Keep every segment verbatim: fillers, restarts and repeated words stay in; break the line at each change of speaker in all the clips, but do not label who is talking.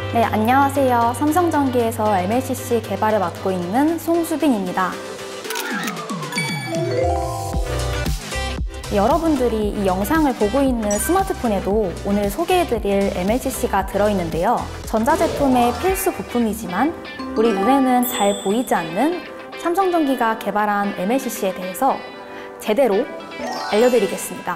네, 안녕하세요. 삼성전기에서 엠엘씨씨 개발을 맡고 있는 송수빈입니다. 여러분들이 이 영상을 보고 있는 스마트폰에도 오늘 소개해드릴 엠엘씨씨가 들어있는데요. 전자제품의 필수 부품이지만 우리 눈에는 잘 보이지 않는 삼성전기가 개발한 엠엘씨씨에 대해서 제대로 알려드리겠습니다.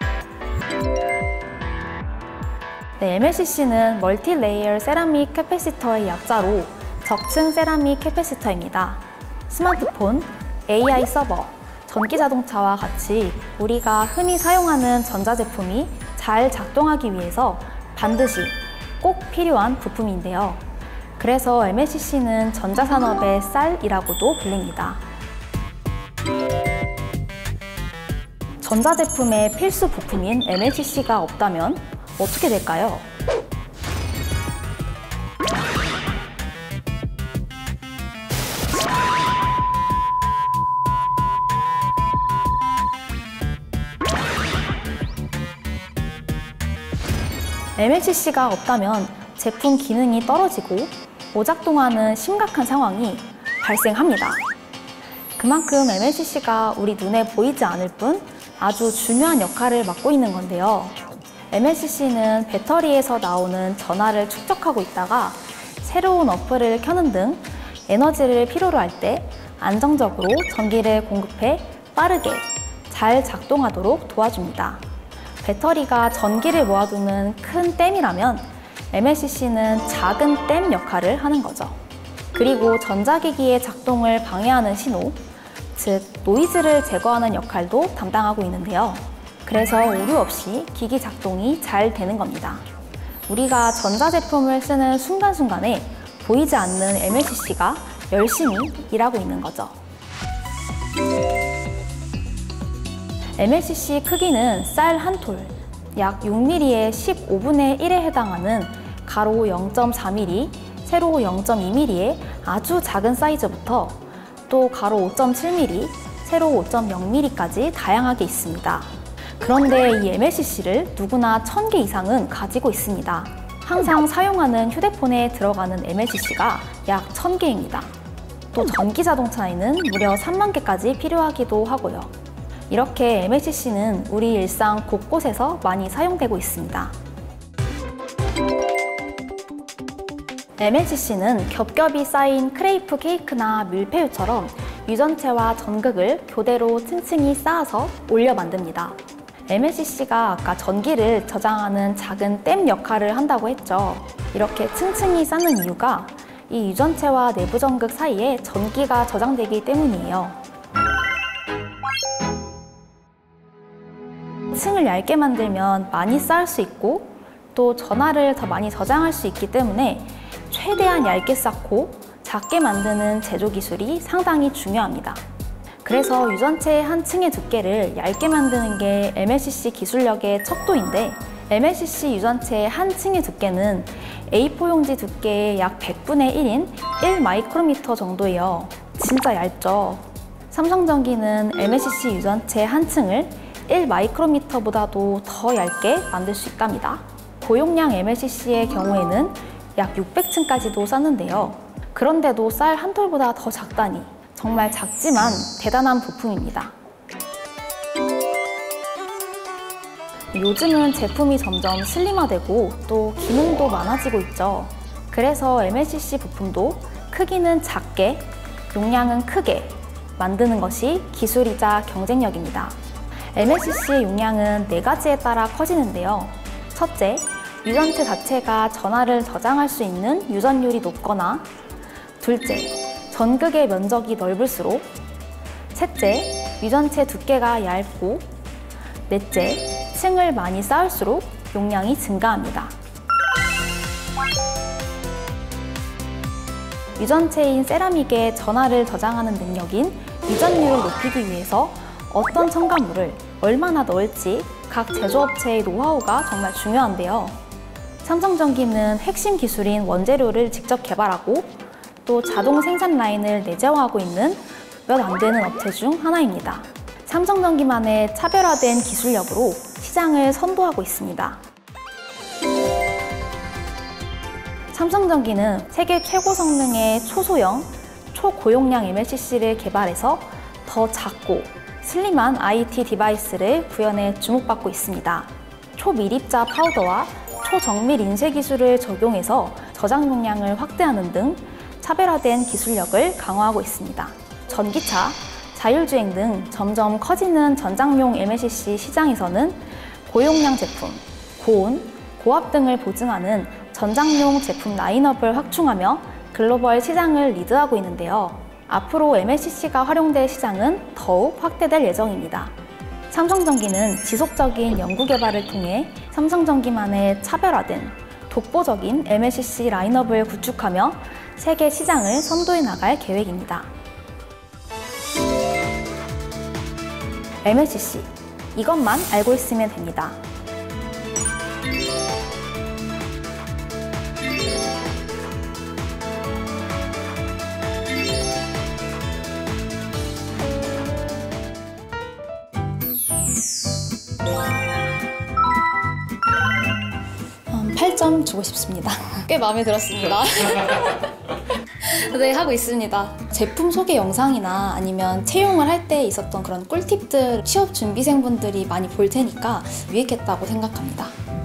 네, 엠엘씨씨는 멀티레이어 세라믹 캐패시터의 약자로 적층 세라믹 캐패시터입니다. 스마트폰, 에이아이 서버, 전기자동차와 같이 우리가 흔히 사용하는 전자제품이 잘 작동하기 위해서 반드시 꼭 필요한 부품인데요. 그래서 엠엘씨씨는 전자산업의 쌀이라고도 불립니다. 전자제품의 필수 부품인 엠엘씨씨가 없다면 어떻게 될까요? 엠엘씨씨가 없다면 제품 기능이 떨어지고 오작동하는 심각한 상황이 발생합니다. 그만큼 엠엘씨씨가 우리 눈에 보이지 않을 뿐 아주 중요한 역할을 맡고 있는 건데요. 엠엘씨씨는 배터리에서 나오는 전하를 축적하고 있다가 새로운 어플을 켜는 등 에너지를 필요로 할 때 안정적으로 전기를 공급해 빠르게 잘 작동하도록 도와줍니다. 배터리가 전기를 모아두는 큰 댐이라면 엠엘씨씨는 작은 댐 역할을 하는 거죠. 그리고 전자기기의 작동을 방해하는 신호, 즉 노이즈를 제거하는 역할도 담당하고 있는데요. 그래서 오류 없이 기기 작동이 잘 되는 겁니다. 우리가 전자제품을 쓰는 순간순간에 보이지 않는 엠엘씨씨가 열심히 일하고 있는 거죠. 엠엘씨씨 크기는 쌀 한 톨, 약 육 밀리미터의 십오분의 일에 해당하는 가로 영 점 사 밀리미터, 세로 영 점 이 밀리미터의 아주 작은 사이즈부터 또 가로 오 점 칠 밀리미터, 세로 오 점 영 밀리미터까지 다양하게 있습니다. 그런데 이 엠엘씨씨를 누구나 천 개 이상은 가지고 있습니다. 항상 사용하는 휴대폰에 들어가는 엠엘씨씨가 약 천 개입니다. 또 전기자동차에는 무려 삼만 개까지 필요하기도 하고요. 이렇게 엠엘씨씨는 우리 일상 곳곳에서 많이 사용되고 있습니다. 엠엘씨씨는 겹겹이 쌓인 크레이프 케이크나 밀푀유처럼 유전체와 전극을 교대로 층층이 쌓아서 올려 만듭니다. 엠엘씨씨가 아까 전기를 저장하는 작은 댐 역할을 한다고 했죠. 이렇게 층층이 쌓는 이유가 이 유전체와 내부 전극 사이에 전기가 저장되기 때문이에요. 층을 얇게 만들면 많이 쌓을 수 있고 또 전하를 더 많이 저장할 수 있기 때문에 최대한 얇게 쌓고 작게 만드는 제조 기술이 상당히 중요합니다. 그래서 유전체의 한 층의 두께를 얇게 만드는 게 엠엘씨씨 기술력의 척도인데 엠엘씨씨 유전체의 한 층의 두께는 에이 사 용지 두께의 약 백분의 일인 일 마이크로미터 정도예요. 진짜 얇죠? 삼성전기는 엠엘씨씨 유전체 한 층을 일 마이크로미터보다도 더 얇게 만들 수 있답니다. 고용량 엠엘씨씨의 경우에는 약 육백 층까지도 쌓는데요. 그런데도 쌀 한 톨보다 더 작다니 정말 작지만 대단한 부품입니다. 요즘은 제품이 점점 슬림화되고 또 기능도 많아지고 있죠. 그래서 엠엘씨씨 부품도 크기는 작게, 용량은 크게 만드는 것이 기술이자 경쟁력입니다. 엠엘씨씨의 용량은 네 가지에 따라 커지는데요. 첫째, 유전체 자체가 전하를 저장할 수 있는 유전율이 높거나, 둘째, 전극의 면적이 넓을수록, 셋째, 유전체 두께가 얇고, 넷째, 층을 많이 쌓을수록 용량이 증가합니다. 유전체인 세라믹의 전하를 저장하는 능력인 유전율을 높이기 위해서 어떤 첨가물을 얼마나 넣을지 각 제조업체의 노하우가 정말 중요한데요. 삼성전기는 핵심 기술인 원재료를 직접 개발하고 또 자동 생산 라인을 내재화하고 있는 몇 안 되는 업체 중 하나입니다. 삼성전기만의 차별화된 기술력으로 시장을 선도하고 있습니다. 삼성전기는 세계 최고 성능의 초소형, 초고용량 엠엘씨씨를 개발해서 더 작고 슬림한 아이티 디바이스를 구현해 주목받고 있습니다. 초미립자 파우더와 초정밀 인쇄 기술을 적용해서 저장 용량을 확대하는 등 차별화된 기술력을 강화하고 있습니다. 전기차, 자율주행 등 점점 커지는 전장용 엠엘씨씨 시장에서는 고용량 제품, 고온, 고압 등을 보증하는 전장용 제품 라인업을 확충하며 글로벌 시장을 리드하고 있는데요. 앞으로 엠엘씨씨가 활용될 시장은 더욱 확대될 예정입니다. 삼성전기는 지속적인 연구개발을 통해 삼성전기만의 차별화된 독보적인 엠엘씨씨 라인업을 구축하며 세계 시장을 선도해 나갈 계획입니다. 엠엘씨씨, 이것만 알고 있으면 됩니다. 팔 점 주고 싶습니다. 꽤 마음에 들었습니다. 네, 하고 있습니다. 제품 소개 영상이나 아니면 채용을 할 때 있었던 그런 꿀팁들 취업 준비생분들이 많이 볼 테니까 유익했다고 생각합니다.